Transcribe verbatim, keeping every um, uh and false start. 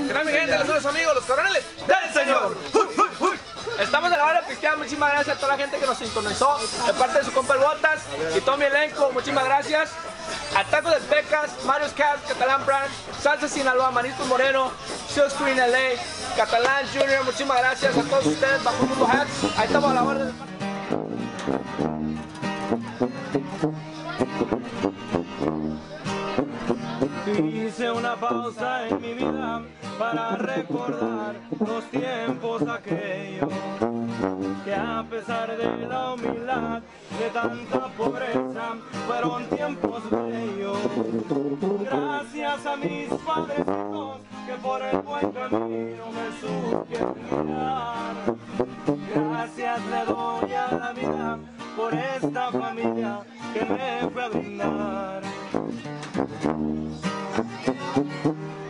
¿Qué tal, mi gente? Los buenos amigos, los coroneles del Señor. Estamos en la hora cristiana. Muchísimas gracias a toda la gente que nos sintonizó, de parte de su compa el Botas y todo mi elenco. Muchísimas gracias. A Tacos del Pecas, Marius Cats, Catalán Brand, Salsa Sinaloa, Manitos Moreno, Silk Screen L A, Catalán Junior. Muchísimas gracias a todos ustedes bajo el mundo hack. Ahí estamos a la orden. Hice una pausa en mi vida para recordar los tiempos aquellos que, a pesar de la humildad, de tanta pobreza, fueron tiempos bellos. Gracias a mis padrecitos que por el buen camino me supieron guiar. Gracias le doy a la vida por esta familia que me fue a brindar.